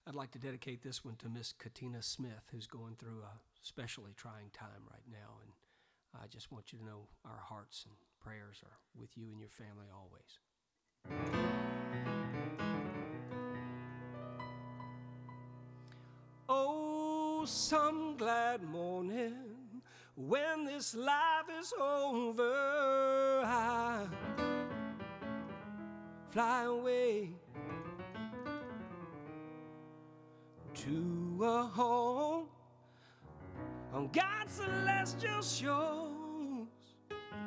I'd like to dedicate this one to Miss Katina Smith, who's going through a especially trying time right now. And I just want you to know our hearts and prayers are with you and your family always. Oh, some glad morning when this life is over, I fly away to a home on God's celestial shores.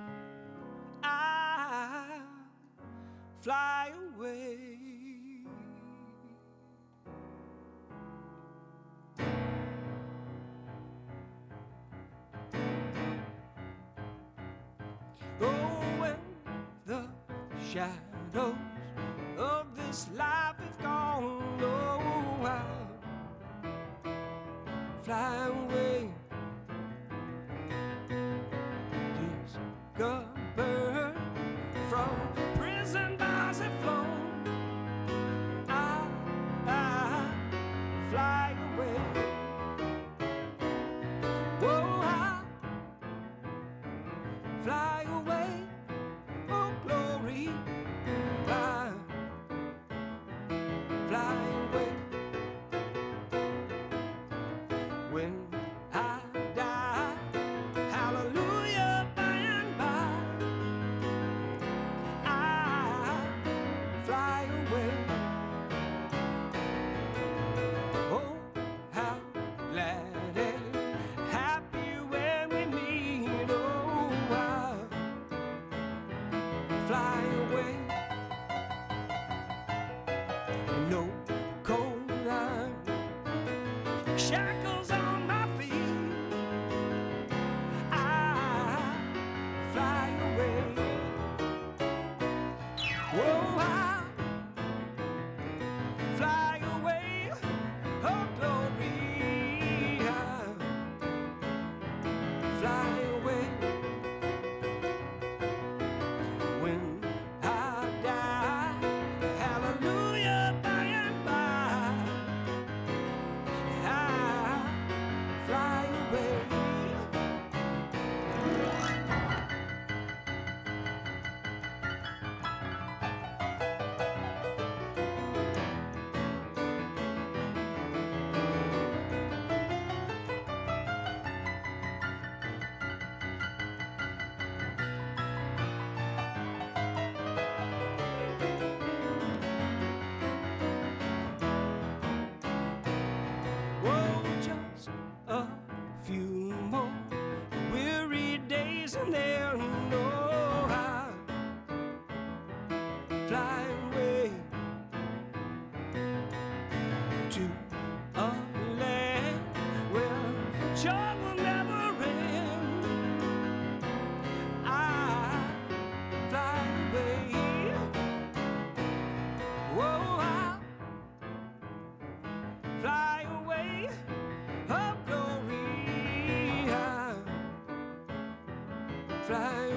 I fly away. Oh, when the shadows of this life have gone, oh, I fly away, discovered from prison bars have flown. I fly away. Oh, I fly away. Oh, glory, fly away. When I die, hallelujah, by and by, I fly away. Oh, how glad and happy when we meet. Oh, I fly away. No cold iron shackles on my feet. I fly away. Oh, I fly away. Oh, glory, I fly away. When I die, hallelujah, by and by, I fly away. Oh, just a few more weary days and then, oh, I fly away to a land where joy will never end. I fly away. Oh, I fly away. Oh, glory, I fly